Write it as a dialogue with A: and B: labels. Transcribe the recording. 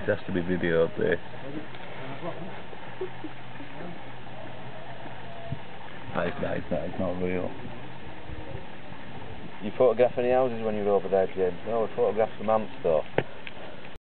A: It has to be videoed, this. That is not real.
B: You photograph any houses when you were over there, James? No, we photographed some ants though.